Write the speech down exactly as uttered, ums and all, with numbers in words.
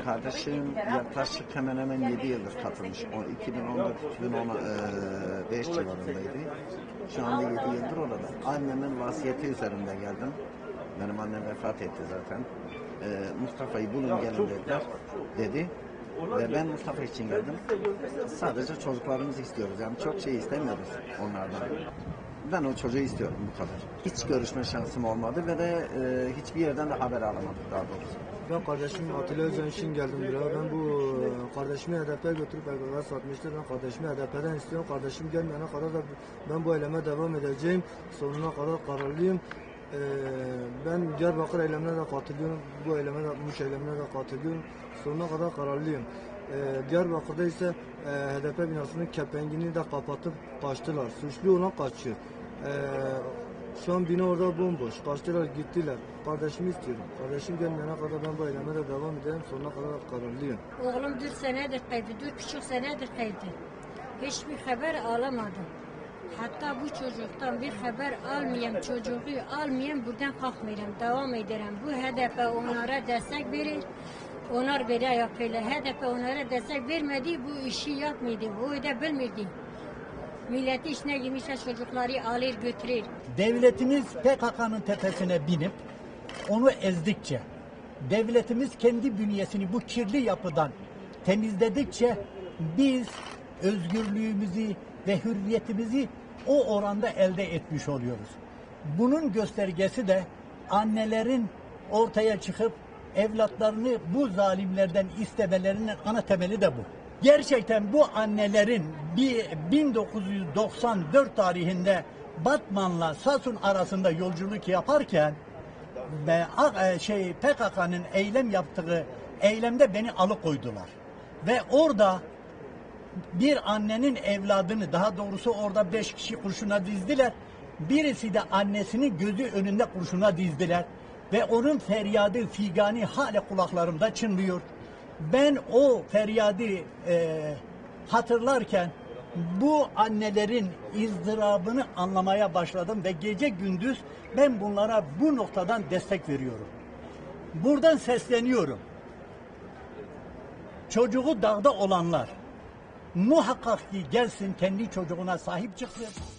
Kardeşim yaklaşık hemen hemen yedi yıldır katılmış. O iki bin on dört iki bin on beş civarındaydı. Şu anda yedi yıldır orada. Annemin vasiyeti üzerinde geldim. Benim annem vefat etti zaten. Ee, Mustafa'yı bulun gelin dediler. Dedi. Ve ben Mustafa için geldim. Sadece çocuklarımızı istiyoruz. Yani çok şey istemiyoruz onlardan. Ben o çocuğu istiyorum, bu kadar. Hiç görüşme şansım olmadı ve de e, hiçbir yerden de haber alamadık daha doğrusu. Ben kardeşim Atilla Özcan için geldim buraya. Ben bu kardeşimi H D P'ye götürüp P K K'ya satmıştır. Ben kardeşimi H D P'den istiyorum. Kardeşim gelmeyene kadar da ben bu eyleme devam edeceğim. Sonuna kadar kararlıyım. Ee, ben Diyarbakır eylemine de katılıyorum. Bu eyleme de, Muş eylemine de katılıyorum. Sonuna kadar kararlıyım. Ee, Diyarbakır'da ise e, H D P binasının kepengini de kapatıp kaçtılar. Suçlu olan kaçıyor. Ee, Şu an bina orada bomboş. Kaçtılar gittiler. Kardeşimi istiyorum. Kardeşim gelmeyene kadar ben bu eyleme de devam edeyim. Sonuna kadar kararlıyım. Oğlum dört senedir kaydı. Dört buçuk senedir kaydı. Hiçbir haber alamadım. Hatta bu çocuktan bir haber almayayım, çocuğu almayayım, buradan kalkmayayım, devam ederim. Bu H D P onlara destek verir. Onlar böyle yapıyorlar. H D P onlara destek vermedi, bu işi yapmadı. Bu da bilmedi. Milleti işine girmişler, çocukları alır götürür. Devletimiz P K K'nın tepesine binip onu ezdikçe, devletimiz kendi bünyesini bu kirli yapıdan temizledikçe biz özgürlüğümüzü ve hürriyetimizi o oranda elde etmiş oluyoruz. Bunun göstergesi de annelerin ortaya çıkıp evlatlarını bu zalimlerden istemelerinin ana temeli de bu. Gerçekten bu annelerin bin dokuz yüz doksan dört tarihinde Batman'la Sasun arasında yolculuk yaparken şey P K K'nın eylem yaptığı eylemde beni alıkoydular. Ve orada bir annenin evladını, daha doğrusu orada beş kişi kurşuna dizdiler. Birisi de annesinin gözü önünde kurşuna dizdiler. Ve onun feryadı, figani hala kulaklarımda çınlıyor. Ben o feryadı e, hatırlarken bu annelerin ızdırabını anlamaya başladım ve gece gündüz ben bunlara bu noktadan destek veriyorum. Buradan sesleniyorum. Çocuğu dağda olanlar muhakkak ki gelsin, kendi çocuğuna sahip çıksın.